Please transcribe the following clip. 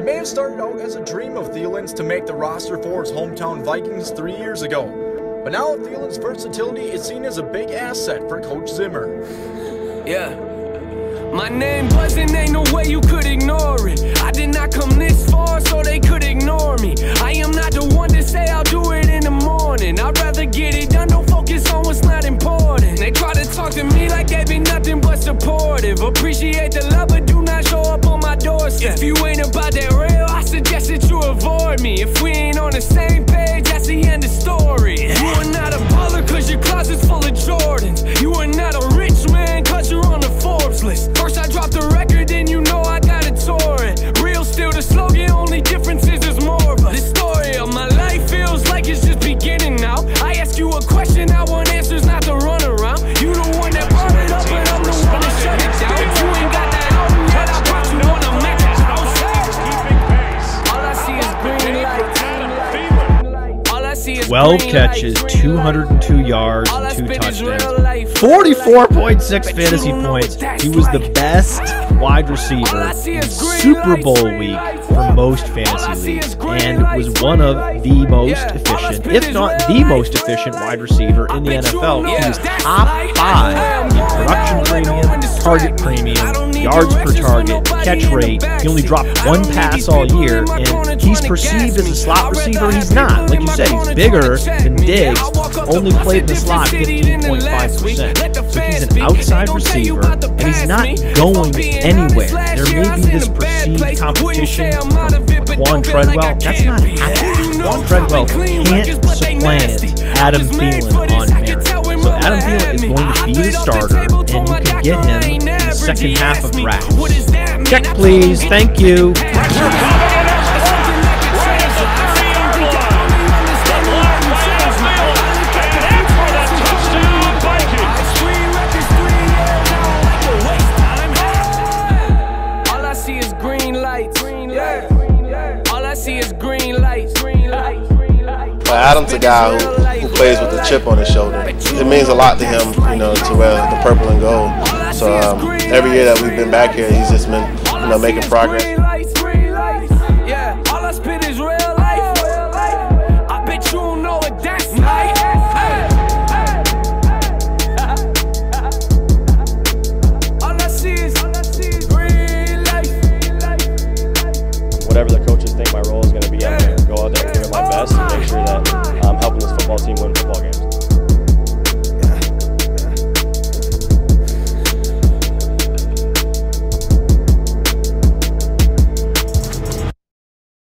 may have started out as a dream of Thielen's to make the roster for his hometown Vikings 3 years ago, but now Thielen's versatility is seen as a big asset for Coach Zimmer. Yeah. My name buzzing, ain't no way you could ignore it. I did not come this far so they could ignore me. I am not the one to say I'll do it in the morning. I'd rather get it done, don't focus on what's not important. They try to talk to me like they be nothing but supportive. Appreciate the love but do not show up on my doorstep. If you ain't about that real, I suggest that you avoid me. If we ain't on the same page, that's the end of story. You are not a baller cause your closet's full of Jordans. You are not a rich man cause you're on the Forbes list. First I dropped the record, then you know I got it touring. Real still the slogan, only difference is there's more of us. The story of my life feels like it's just beginning now. I ask you a question, I want answers, not to run around. You the one that brought it up, but I'm the one that shut it down. If you ain't got that album yet, I brought you on a match house. All I see is green lights. All I see is 12 catches, 202 yards, and 2 touchdowns. 44.6 fantasy points. He was the best wide receiver in Super Bowl week for most fantasy leagues and was one of the most efficient, if not the most efficient wide receiver in the NFL. He was top 5 in production premium, target premium, yards per target, catch rate. He only dropped 1 pass all year, and he's perceived as a slot receiver. He's not. Like you said, he's bigger than Diggs, only played in the slot 15.5%. So he's an outside receiver, and he's not going anywhere. There may be this perceived competition from Quan Treadwell. That's not happening. Quan Treadwell can't supplant Adam Thielen on merit. So Adam Thielen is going to be the starter, and you can get him in the second half of drafts. Check, please. Thank you. Adam's a guy who plays with a chip on his shoulder. It means a lot to him, to wear the purple and gold. So every year that we've been back here, he's just been, making progress. Whatever the coaches think my role is going to be, I'm going to go out there and give it my best and make sure that I'm helping this football team win football games.